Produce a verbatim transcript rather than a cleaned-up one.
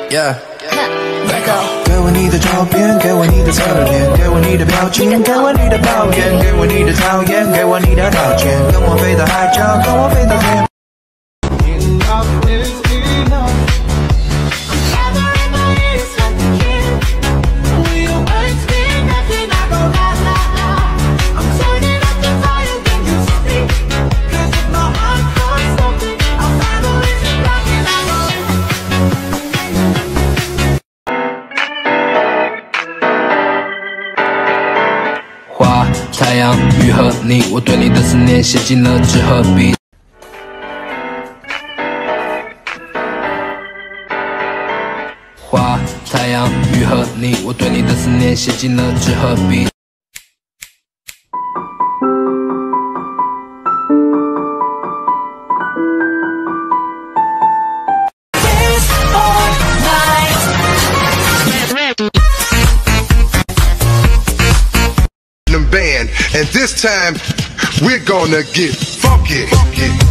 Yeah. Let go。 给我你的照片，给我你的侧脸，给我你的表情，给我你的抱怨，给我你的讨厌，给我你的道歉，跟我飞到海角，跟我飞到天。 花、太阳、雨和你，我对你的思念写进了纸和笔。花、太阳、雨和你，我对你的思念写进了纸和笔。 Band, and this time we're gonna get funky. funky.